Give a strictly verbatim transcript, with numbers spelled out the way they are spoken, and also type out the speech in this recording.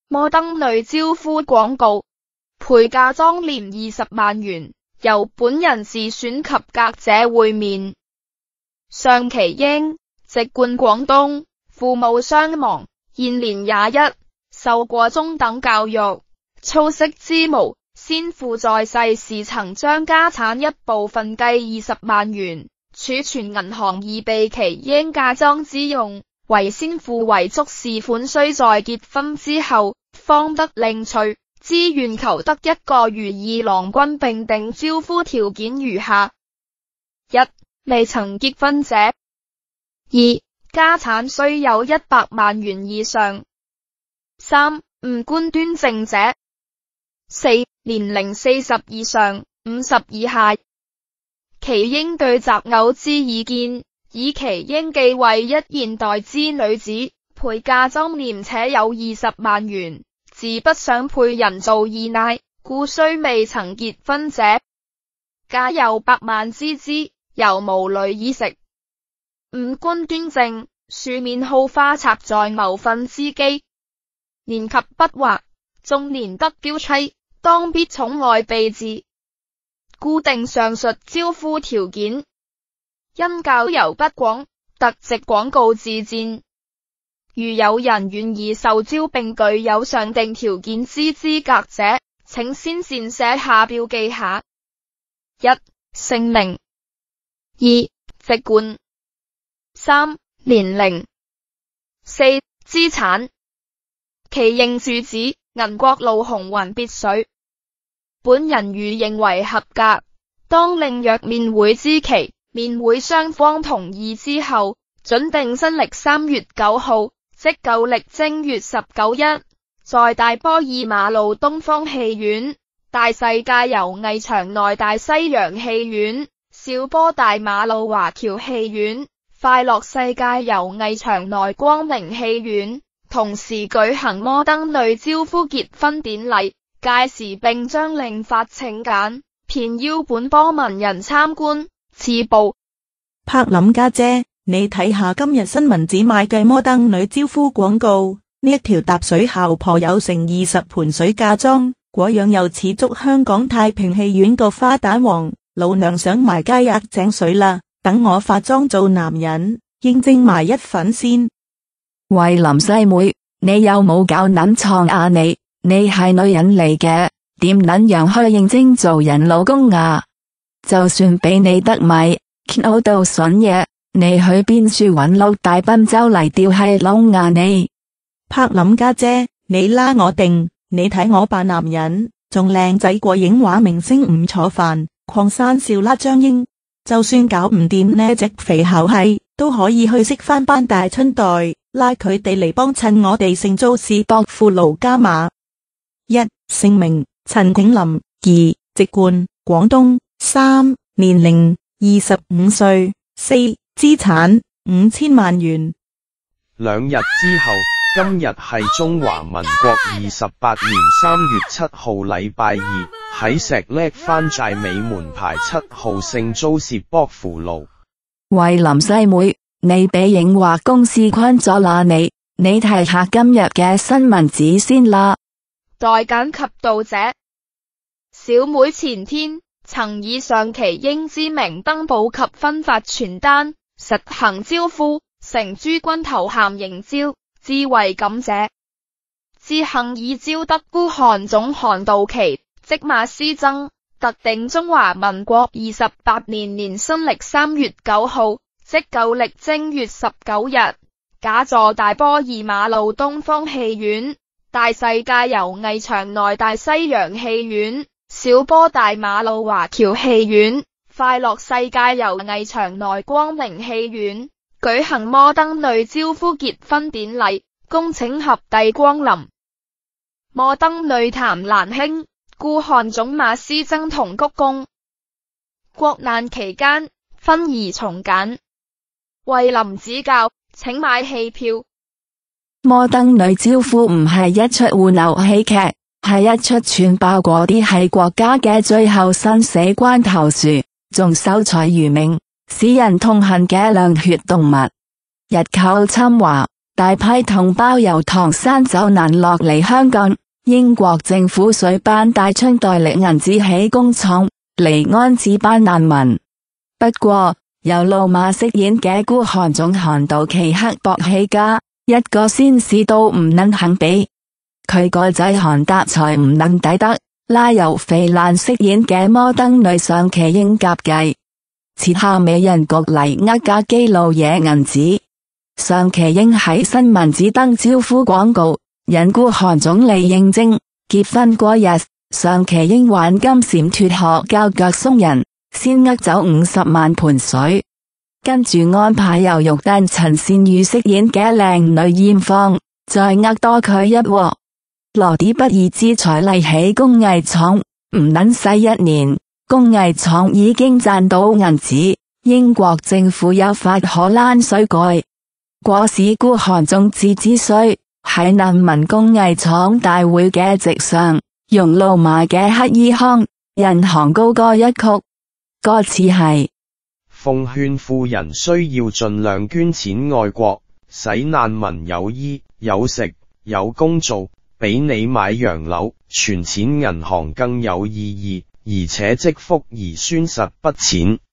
摩登女招呼廣告，陪嫁妝廉二十萬元，由本人自選及格者會面。上其英，籍貫廣東，父母雙亡，現年廿一，受過中等教育，操識之無。先父在世時曾將家產一部分計二十萬元儲存銀行以備其英嫁妝之用，唯先父遺囑事款須在結婚之後方得領取，只願求得一個如意郎君，並定招呼條件如下：一、未曾結婚者；二、家產須有一百萬元以上；三、五官端正者；四、年齡四十以上，五十以下。其英對擇偶之意見，以其英既為一現代之女子，陪嫁妝廉且有二十萬元，自不想配人做二奶，故雖未曾結婚者，家有百萬之資，猶無慮以食。五官端正，庶免好花插在謀分之機，年及不惑，縱年得嬌妻，當必寵愛備至。固定上述招呼條件。因交遊不廣，特藉廣告自薦。如有人願意受招並具有上定條件之資格者，請先繕寫下標記下：一、姓名；二、籍貫；三、年齡；四、資產。其應住址：銀國路紅雲別墅。本人如認為合格，當另約面會之期，面會雙方同意之後，準定新曆三月九號，即舊曆正月十九日，在大波爾馬路東方戲院、大世界遊藝場內大西洋戲院、小波大馬路華僑戲院、快樂世界遊藝場內光明戲院，同時舉行摩登女招呼結婚典禮。屆時並將另發請柬，片邀本波文人參觀。次報。 柏林家姐，你睇下今日新聞紙賣嘅摩登女招呼廣告，呢一條搭水姣婆有成二十盤水嫁妝，果樣又似足香港太平戲院個花旦王，老娘想埋街壓井水啦，等我化妝做男人，應徵埋一份先。 慧琳細妹，你有冇搞撚錯啊你？你係女人嚟嘅，點撚樣去應徵做人老公啊？就算俾你得米，摳到筍嘢，你去邊處搵老大賓州嚟吊閪窿啊你？ 柏林家姐，你拉我定，你睇我扮男人，仲靚仔過影畫明星吳楚帆、鄺山少啦張英，就算搞唔掂呢隻肥姣係，都可以去識翻班大春代，拉佢哋嚟幫襯我哋聖租士博富盧加馬。一、姓名陳景林；二、籍貫廣東；三、年齡二十五歲；四、資產五千萬元。 兩日之後，今日係中華民國二十八年三月七號禮拜二，喺石瀝番寨美門牌七號聖租士博富路。 慧琳細妹，你俾影畫公司昆咗啦你，你睇下今日嘅新聞紙先啦。 待簡及讀者，小妹前天曾以上其英之名登報及分發傳單，實行招呼，承諸君頭銜迎招，至為感謝。自幸已招得孤寒總韓道期，即馬師曾，特定中華民國二十八年年新曆三月九號，即舊曆正月十九日，假座大波爾馬路東方戲院、大世界遊藝場內大西洋戲院、小波大馬路華僑戲院、快樂世界遊藝場內光明戲院舉行摩登女招呼結婚典禮，恭請合帝光臨。摩登女譚蘭卿、孤寒總馬師曾同鞠躬。國難期間，婚儀從簡，慧琳指教，請買戲票。 摩登女招呼唔係一出玩偶戲劇，係一出全包嗰啲係國家嘅最後生死關頭樹，仲秀才如命，使人痛恨嘅冷血動物。日寇侵華， 大批同胞由唐山走難落嚟香港，英國政府遂頒大春代力銀紙起工廠嚟安置班難民。不過，由路馬飾演嘅孤寒總寒到奇刻薄氣家，一個先使都唔能肯俾，佢個仔韓達才唔能抵得，拉由肥蘭飾演嘅摩登女上奇英夾計，設下美人局嚟呃架基路嘢銀紙。上奇英喺新聞紙登招呼廣告，引孤寒總理應徵。結婚嗰日，上奇英玩金蟬脫殼教腳鬆人，先呃走五十萬盤水，跟住安排由玉丹陳善宇飾演嘅靚女艷芳，再呃多佢一鑊。羅啲不義之財嚟起工藝廠，唔撚使一年，工藝廠已經賺到銀紙。英國政府有法可攔水蓋，果使孤寒總自之衰，喺難民工藝廠大會嘅席上，用路馬嘅乞衣腔，人行高歌一曲，歌詞係： 奉勸富人需要盡量捐錢愛國，使難民有衣有食有工做，比你買洋樓存錢銀行更有意義，而且積福兒孫實不淺。